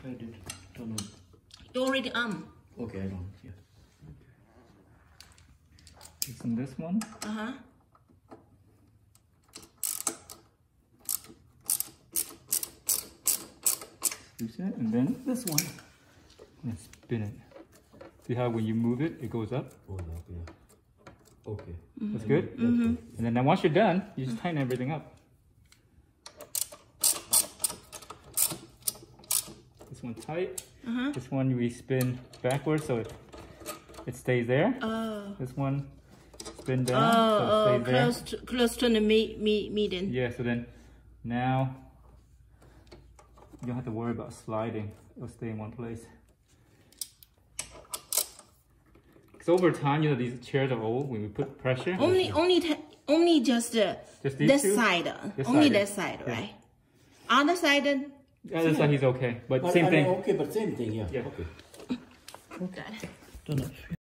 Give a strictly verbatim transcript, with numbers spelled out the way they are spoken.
tried it. Turn on. You already on. Okay, I don't. Yeah. Using this one. Uh huh. Use it, and then this one. And spin it. See how when you move it, it goes up? Oh, no, yeah. Okay. Mm-hmm. That's good? Mm-hmm. And then, then once you're done, you just tighten everything up. This one tight. Uh-huh. This one we spin backwards so it, it stays there. Oh. This one spin down Oh, so it oh stays there. close to, close to the me, me, median. Yeah, so then now you don't have to worry about sliding. It'll stay in one place. Because over time, you know, these chairs are old. When we put pressure, Only, only, t only just, uh, Just these this two? side. This only side, that side, yeah. right? Other side. uh, the other side he's okay, but But same I thing. mean, okay, but same thing, yeah. Yeah. Okay. Got it. Turn off.